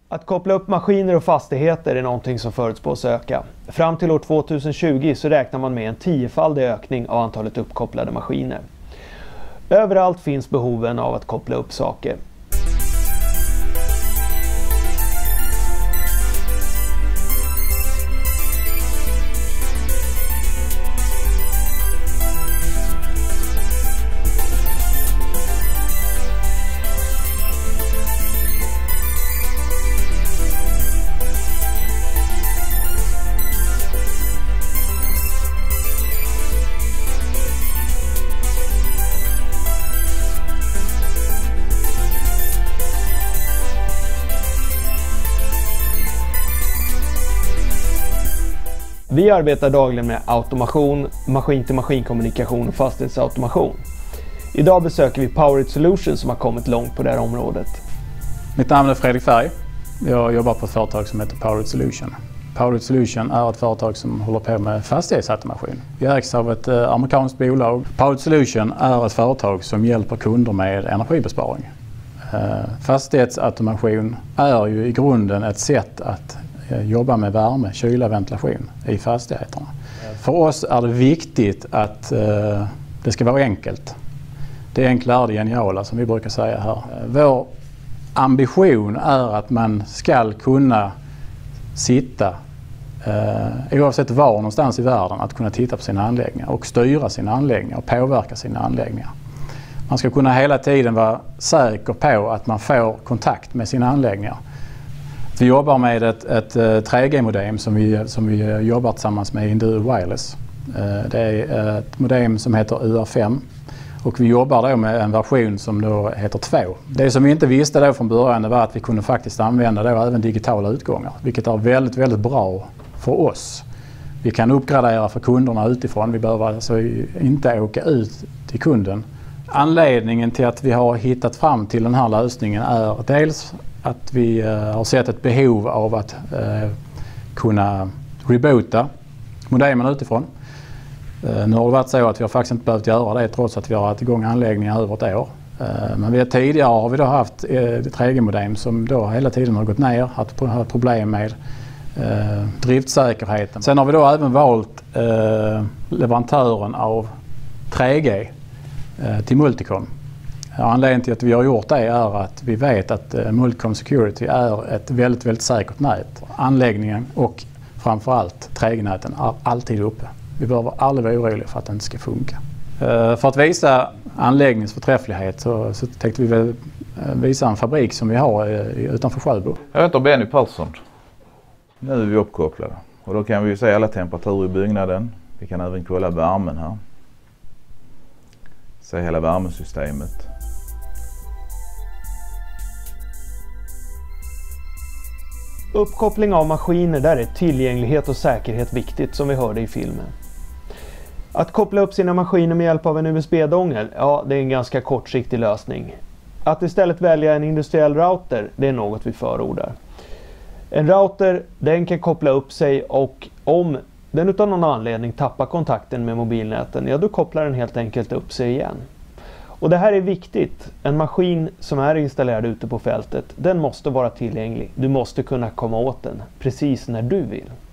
Att koppla upp maskiner och fastigheter är någonting som förutspås öka. Fram till år 2020 så räknar man med en 10-faldig ökning av antalet uppkopplade maskiner. Överallt finns behoven av att koppla upp saker. Vi arbetar dagligen med automation, maskin-till-maskin-kommunikation och fastighetsautomation. Idag besöker vi PowerIT Solutions som har kommit långt på det här området. Mitt namn är Fredrik Färg. Jag jobbar på ett företag som heter PowerIT Solution. PowerIT Solution är ett företag som håller på med fastighetsautomation. Vi ägs av ett amerikanskt bolag. PowerIT Solution är ett företag som hjälper kunder med energibesparing. Fastighetsautomation är ju i grunden ett sätt att jobba med värme, kyla, ventilation i fastigheterna. För oss är det viktigt att det ska vara enkelt. Det enkla är det geniala som vi brukar säga här. Vår ambition är att man ska kunna sitta oavsett var någonstans i världen att kunna titta på sina anläggningar och styra sina anläggningar och påverka sina anläggningar. Man ska kunna hela tiden vara säker på att man får kontakt med sina anläggningar. Vi jobbar med ett 3G-modem som vi jobbar tillsammans med Industrial Wireless. Det är ett modem som heter UR5 och vi jobbar då med en version som då heter 2. Det som vi inte visste då från början var att vi kunde faktiskt använda då även digitala utgångar, vilket är väldigt, väldigt bra för oss. Vi kan uppgradera för kunderna utifrån, vi behöver alltså inte åka ut till kunden. Anledningen till att vi har hittat fram till den här lösningen är dels att vi har sett ett behov av att kunna reboota modemen utifrån. Nu har det varit så att vi har faktiskt inte behövt göra det trots att vi har haft igång anläggningar över ett år. Men tidigare har vi då haft ett 3G-modem som då hela tiden har gått ner, haft problem med driftsäkerheten. Sen har vi då även valt leverantören av 3G till Multicom. Anledningen till att vi har gjort det är att vi vet att Multicom Security är ett väldigt, väldigt säkert nät. Anläggningen och framförallt 3G-näten är alltid uppe. Vi behöver aldrig vara oroliga för att det inte ska funka. För att visa anläggningens förträfflighet så tänkte vi visa en fabrik som vi har utanför Sjöbo. Jag heter Benny Persson. Nu är vi uppkopplade och då kan vi se alla temperaturer i byggnaden. Vi kan även kolla värmen här. Se hela värmesystemet. Uppkoppling av maskiner, där är tillgänglighet och säkerhet viktigt som vi hörde i filmen. Att koppla upp sina maskiner med hjälp av en USB-dongel, ja, det är en ganska kortsiktig lösning. Att istället välja en industriell router, det är något vi förordar. En router, den kan koppla upp sig och om den utan någon anledning tappar kontakten med mobilnäten, ja då kopplar den helt enkelt upp sig igen. Och det här är viktigt. En maskin som är installerad ute på fältet, den måste vara tillgänglig. Du måste kunna komma åt den precis när du vill.